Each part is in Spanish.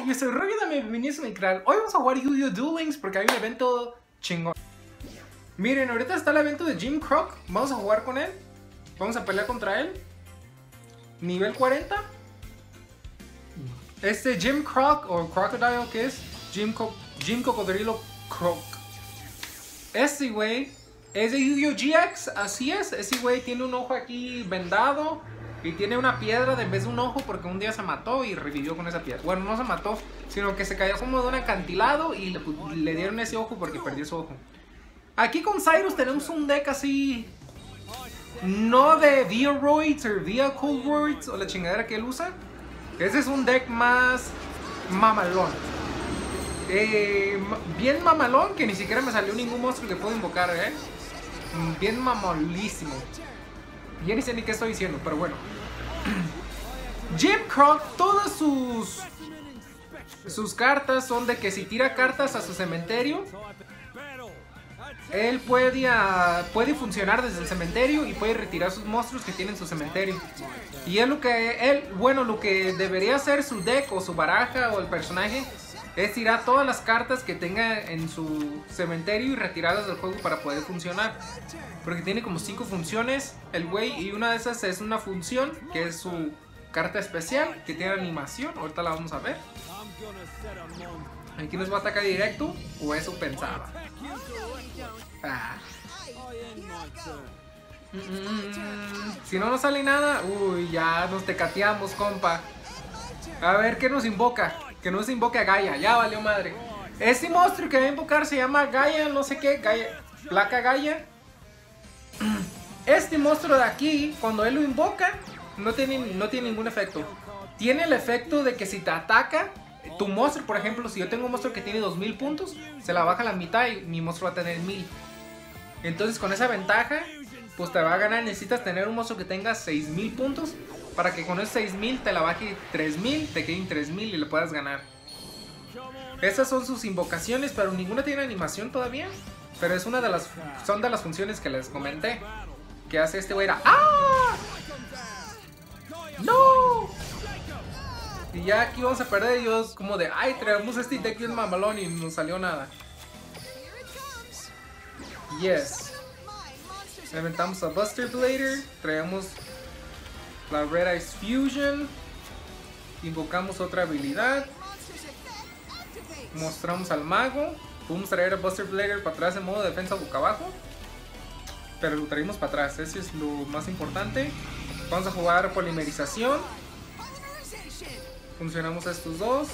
Yo soy Rubio, bienvenidos a mi canal. Hoy vamos a jugar Yu-Gi-Oh! Duel Links porque hay un evento chingón. Miren, ahorita está el evento de Jim Croc. Vamos a jugar con él. Vamos a pelear contra él. Nivel 40. Este Jim Croc o Crocodile, que es Jim Cocodrilo Croc. Este güey es de Yu-Gi-Oh! GX, así es. Ese güey tiene un ojo aquí vendado y tiene una piedra en vez de un ojo porque un día se mató y revivió con esa piedra. Bueno, no se mató, sino que se cayó como de un acantilado y le dieron ese ojo porque perdió su ojo. Aquí con Cyrus tenemos un deck así, no de Vioroids o Vehicle o la chingadera que él usa. Ese es un deck más mamalón. Bien mamalón, que ni siquiera me salió ningún monstruo que puedo invocar, bien mamalísimo. Ya ni sé ni qué estoy diciendo, pero bueno. Jim Croc, todas sus cartas son de que si tira cartas a su cementerio, él puede funcionar desde el cementerio y puede retirar sus monstruos que tiene en su cementerio. Y es lo que debería hacer su deck o su baraja o el personaje es tirar todas las cartas que tenga en su cementerio y retirarlas del juego para poder funcionar. Porque tiene como 5 funciones el güey, y una de esas es una función que es su carta especial que tiene animación. Ahorita la vamos a ver. ¿Aquí nos va a atacar directo? O eso pensaba. Si no nos sale nada, uy, ya nos tecateamos, compa. A ver qué nos invoca. Que no se invoque a Gaia, ya valió madre. Este monstruo que va a invocar se llama Gaia, no sé qué, Gaia, placa Gaia. Este monstruo de aquí, cuando él lo invoca, no tiene ningún efecto. Tiene el efecto de que si te ataca tu monstruo, por ejemplo, si yo tengo un monstruo que tiene 2000 puntos, se la baja a la mitad y mi monstruo va a tener 1000. Entonces con esa ventaja, pues te va a ganar. Necesitas tener un monstruo que tenga 6000 puntos para que con esos 6000 te la baje 3000, te queden 3000 y le puedas ganar. Esas son sus invocaciones, pero ninguna tiene animación todavía. Pero es son de las funciones que les comenté que hace este güey. ¡Ah! ¡No! Y ya aquí vamos a perder ellos como de, ay, traemos este deck bien mamalón y no salió nada. Yes. Inventamos a Buster Blader, traemos la Red Ice Fusion, invocamos otra habilidad, mostramos al mago, podemos traer a Buster Blader para atrás en modo defensa boca abajo, pero lo traemos para atrás, ese es lo más importante. Vamos a jugar polimerización, funcionamos a estos dos,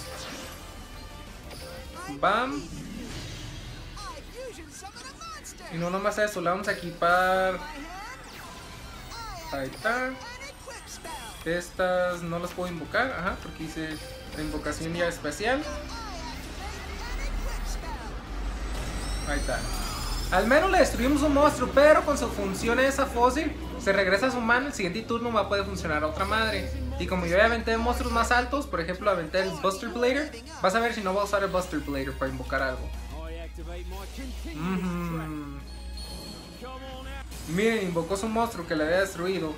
bam, y no nomás eso, le vamos a equipar, ahí está. Estas no las puedo invocar, ajá, porque hice la invocación ya especial. Ahí está. Al menos le destruimos un monstruo, pero con su función esa fósil, se regresa a su mano. El siguiente turno va a poder funcionar otra madre. Y como yo ya aventé monstruos más altos, por ejemplo aventé el Buster Blader, vas a ver si no voy a usar el Buster Blader para invocar algo. Miren, invocó su monstruo que le había destruido.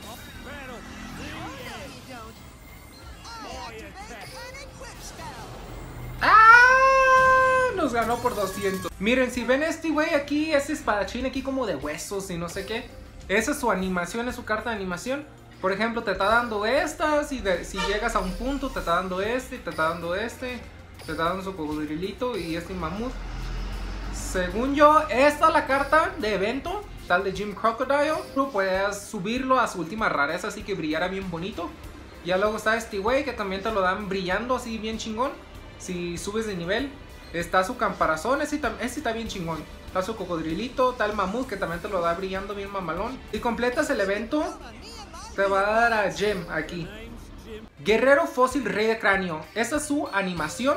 Nos ganó por 200. Miren, si ven este güey aquí, ese espadachín aquí como de huesos y no sé qué, esa es su animación, es su carta de animación. Por ejemplo, te está dando estas y si llegas a un punto te está dando este, te está dando este, te está dando su cocodrilito y este mamut. Según yo, esta es la carta de evento, tal de Jim Crocodile. Tú puedes subirlo a su última rareza, así que brillara bien bonito. Ya luego está este güey que también te lo dan brillando así bien chingón. Si subes de nivel, está su camparazón, ese está bien chingón. Está su cocodrilito, está el mamut que también te lo da brillando bien mamalón. Si completas el evento, te va a dar a Gem aquí. Guerrero Fósil Rey de Cráneo. Esa es su animación.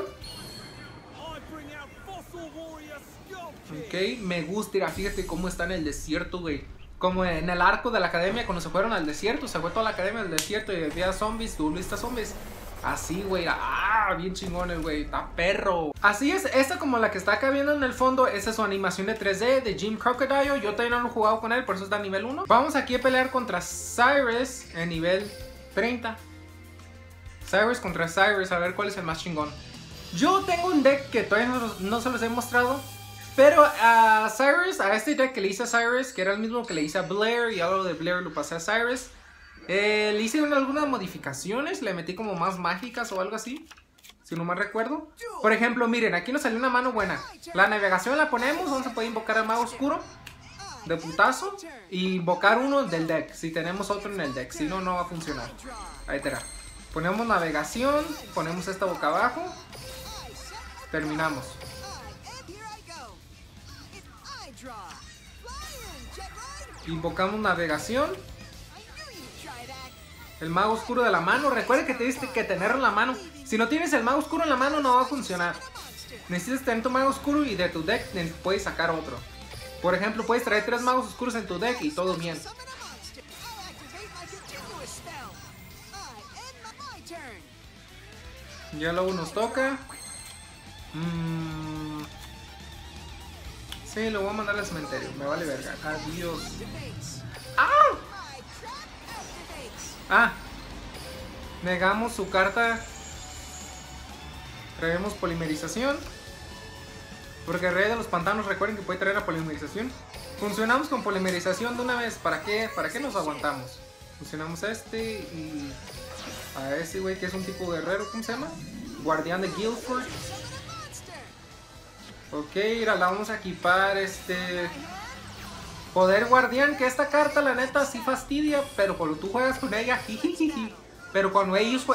Ok, me gusta, fíjate cómo está en el desierto, güey. Como en el arco de la academia, cuando se fueron al desierto, se fue toda la academia al desierto y había zombies, tú viste zombies. Así, güey, bien chingón el güey, está perro. Así es, esta como la que está acá viendo en el fondo, esa es su animación de 3D de Jim Crocodile. Yo todavía no lo he jugado con él, por eso está a nivel 1. Vamos aquí a pelear contra Cyrus en nivel 30. Cyrus contra Cyrus, a ver cuál es el más chingón. Yo tengo un deck que todavía no se los he mostrado. Pero a Cyrus, a este deck que le hice a Cyrus, que era el mismo que le hice a Blair, y algo de Blair lo pasé a Cyrus, le hice algunas modificaciones, le metí como más mágicas o algo así, si no mal recuerdo. Por ejemplo, miren, aquí nos salió una mano buena. La navegación la ponemos, donde se puede invocar al mago oscuro de putazo y invocar uno del deck, si tenemos otro en el deck, si no, no va a funcionar. Ahí te da. Ponemos navegación, ponemos esta boca abajo, terminamos. Invocamos navegación. El mago oscuro de la mano. Recuerda que tienes que tenerlo en la mano. Si no tienes el mago oscuro en la mano no va a funcionar. Necesitas tener tu mago oscuro y de tu deck puedes sacar otro. Por ejemplo, puedes traer 3 magos oscuros en tu deck y todo bien. Ya luego nos toca. Sí, lo voy a mandar al cementerio. Me vale verga. Adiós. ¡Ah! Ah. Negamos su carta. Traemos polimerización. Porque el rey de los pantanos, recuerden que puede traer la polimerización. Funcionamos con polimerización de una vez. ¿Para qué? ¿Para qué nos aguantamos? Funcionamos este y a este güey que es un tipo guerrero. ¿Cómo se llama? Guardián de Guildford. Ok, mira, la vamos a equipar, Poder Guardián, que esta carta la neta sí fastidia, pero cuando tú juegas con ella, jijijiji. Pero cuando ellos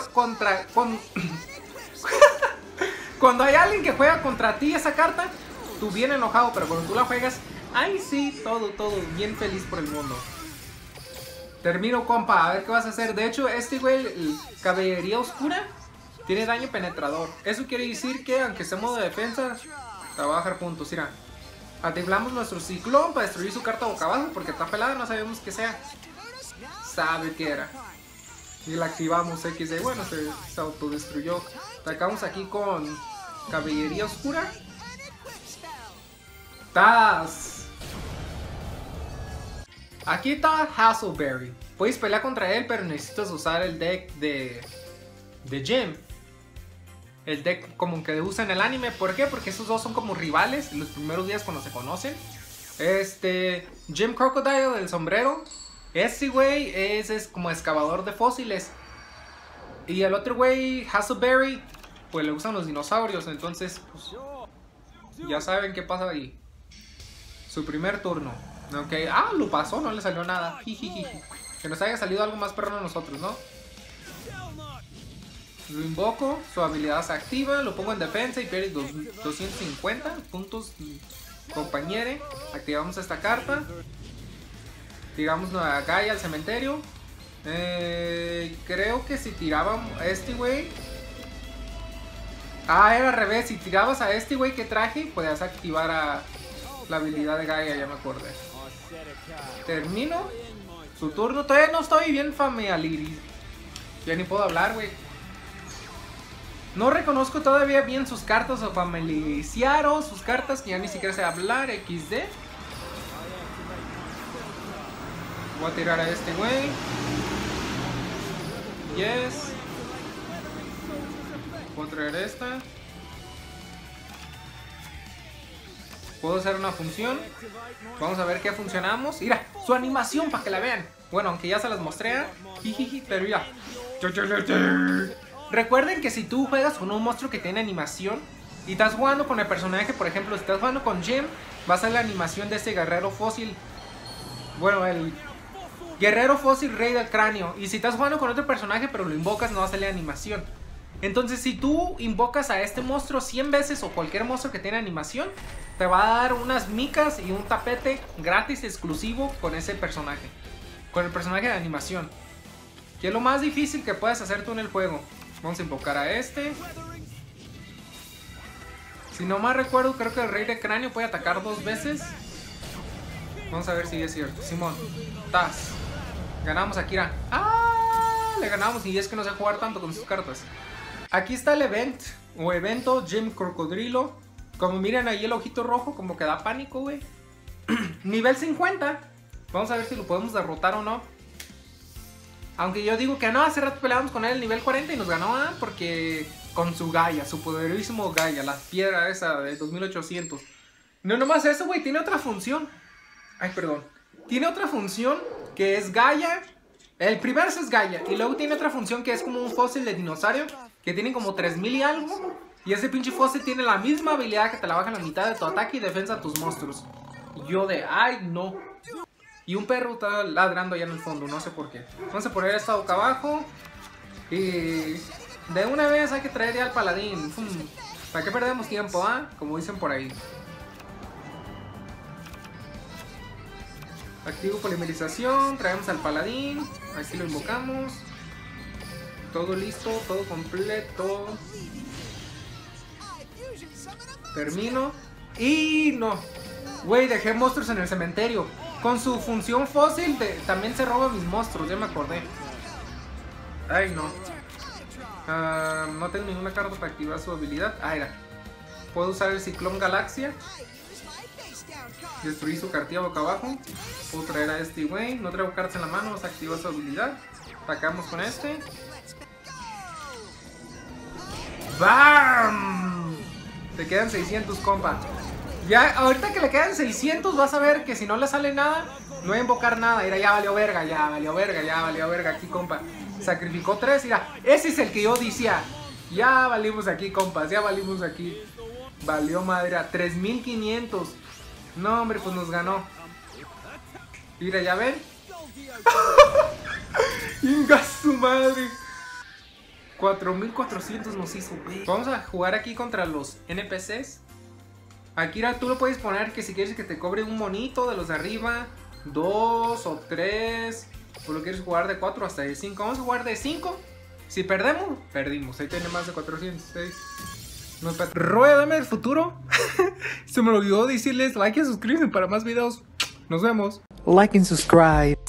cuando hay alguien que juega contra ti esa carta, tú bien enojado, pero cuando tú la juegas, ay sí, todo, bien feliz por el mundo. Termino, compa, a ver qué vas a hacer. De hecho, este güey, el Caballería Oscura, tiene daño penetrador. Eso quiere decir que, aunque esté en modo de defensa, te va a bajar puntos. Mira, activamos nuestro ciclón para destruir su carta boca abajo, porque está pelada, no sabemos qué sea. Sabe qué era. Y la activamos XD, bueno, se autodestruyó. Atacamos aquí con Caballería Oscura. ¡Tas! Aquí está Hassleberry. Puedes pelear contra él, pero necesitas usar el deck de Jim. El deck como que usa en el anime. ¿Por qué? Porque esos dos son como rivales en los primeros días cuando se conocen. Jim Crocodile, del sombrero. Este güey es como excavador de fósiles. Y el otro güey, Hassleberry, pues le gustan los dinosaurios. Entonces, pues, ya saben qué pasa ahí. Su primer turno. Ok, lo pasó, no le salió nada. Jijiji. Que nos haya salido algo más perro a nosotros, ¿no? Lo invoco, su habilidad se activa, lo pongo en defensa y pierde 250 puntos, compañere. Activamos esta carta. Tiramos a Gaia al cementerio. Creo que si tirábamos a este güey... era al revés, si tirabas a este güey que traje, podías activar a la habilidad de Gaia, ya me acordé. Termino su turno, todavía no estoy bien familiar. Ya ni puedo hablar, güey. No reconozco todavía bien sus cartas o familiarizaron sus cartas que ya ni siquiera sé hablar. XD. Voy a tirar a este güey. Yes. Voy a traer esta. Puedo hacer una función. Vamos a ver qué funcionamos. Mira, su animación para que la vean. Bueno, aunque ya se las mostré. Pero mira. Recuerden que si tú juegas con un monstruo que tiene animación y estás jugando con el personaje, por ejemplo, si estás jugando con Jim, va a ser la animación de este guerrero fósil. Bueno, el guerrero fósil rey del cráneo. Y si estás jugando con otro personaje pero lo invocas, no va a salir animación. Entonces, si tú invocas a este monstruo 100 veces o cualquier monstruo que tiene animación, te va a dar unas micas y un tapete gratis exclusivo con ese personaje. Con el personaje de animación. Que es lo más difícil que puedes hacer tú en el juego. Vamos a invocar a este. Si no mal recuerdo, creo que el rey de cráneo puede atacar 2 veces. Vamos a ver si es cierto. Simón. Tas. Ganamos a Kira. Le ganamos y es que no sé jugar tanto con sus cartas. Aquí está el evento Jim Crocodilo. Como miren ahí el ojito rojo, como que da pánico, güey. Nivel 50. Vamos a ver si lo podemos derrotar o no. Aunque yo digo que no, hace rato peleamos con él en nivel 40 y nos ganó, porque con su Gaia, su poderísimo Gaia, la piedra esa de 2800. No nomás eso, güey, tiene otra función. Ay, perdón. Tiene otra función que es Gaia. El primero es Gaia. Y luego tiene otra función que es como un fósil de dinosaurio. Que tiene como 3000 y algo. Y ese pinche fósil tiene la misma habilidad que te la baja la mitad de tu ataque y defensa a tus monstruos. Y yo de, ay, no. Y un perro está ladrando allá en el fondo, no sé por qué. Vamos a poner esta boca abajo. Y de una vez hay que traer ya al paladín. ¿Para qué perdemos tiempo, ah? Como dicen por ahí. Activo polimerización, traemos al paladín. Aquí lo invocamos. Todo listo, todo completo. Termino. Y no. Güey, dejé monstruos en el cementerio. Con su función fósil también se roba mis monstruos, ya me acordé. Ay, no. No tengo ninguna carta para activar su habilidad. Ah, era. Puedo usar el Ciclón Galaxia. Destruir su cartilla boca abajo. Puedo traer a este güey. No traigo cartas en la mano, vamos a activar su habilidad. Atacamos con este. ¡Bam! Te quedan 600, compa. Ya, ahorita que le quedan 600, vas a ver que si no le sale nada, no voy a invocar nada. Mira, ya valió verga, ya valió verga, ya valió verga aquí, compa. Sacrificó 3, mira, ese es el que yo decía. Ya valimos aquí, compas, ya valimos aquí. Valió madre, a 3500. No, hombre, pues nos ganó. Mira, ya ven. ¡Inga su madre! 4400 nos hizo, güey. Vamos a jugar aquí contra los NPCs. Aquí tú lo puedes poner que si quieres que te cobre un monito de los de arriba, 2 o 3, o lo quieres jugar de 4 hasta de 5. Vamos a jugar de 5. Si perdemos, perdimos. Ahí tiene más de 406. Ruédame el futuro. Se me olvidó decirles like y suscríbete para más videos. Nos vemos. Like and subscribe.